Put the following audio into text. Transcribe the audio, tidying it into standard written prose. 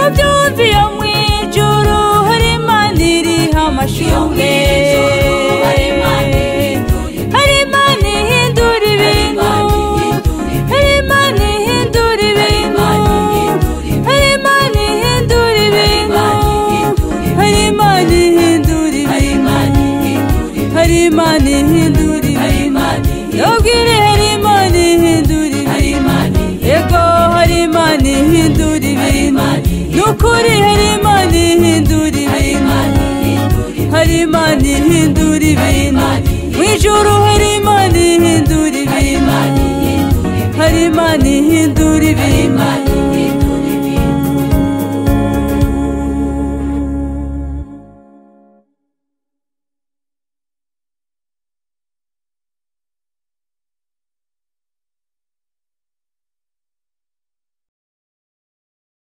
byumviye mu ijuru hari Imana iriho amashimwe hari Imana ihindura ibintu hari Imana ihindura ibintu hari Imana ihindura ibintu hari Imana ihindura ibintu hari Imana ihindura ibintu yabwire hari Imana ihindura ibintu yego hari Imana ihindura ibintu nukuri hari Imana ihindura ibintu hari Imana ihindura ibintu mu ijuru hari Imana ihindura ibintu hari Imana ihindura ibintu